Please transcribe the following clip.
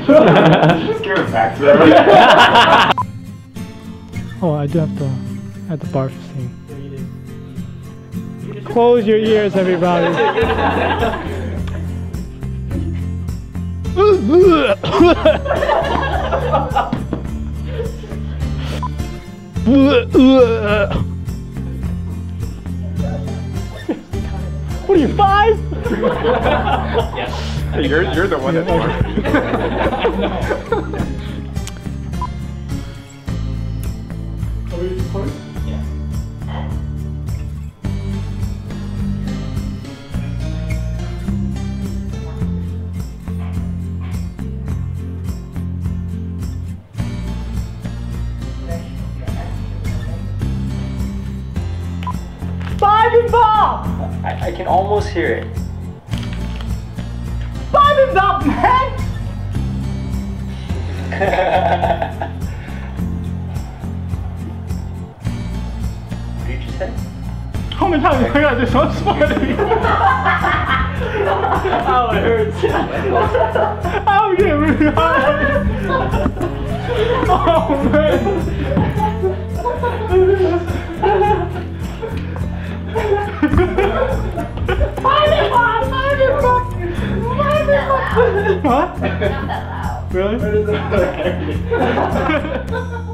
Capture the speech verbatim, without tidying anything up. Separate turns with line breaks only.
Just give it back to her.
Oh, I do have to have the bar sing. Close your ears, everybody. What are you, five?
Yes. Hey, you're, you're the one that's smart.
Are we recording?
Yeah.
Five and Bob!
I, I can almost hear it.
Five and Bob, man!
What did you say?
How many times have I got this so smart of you?
Oh, it hurts.
I'm getting really hard. Oh, man. What?
Not that loud.
Really?
What is that?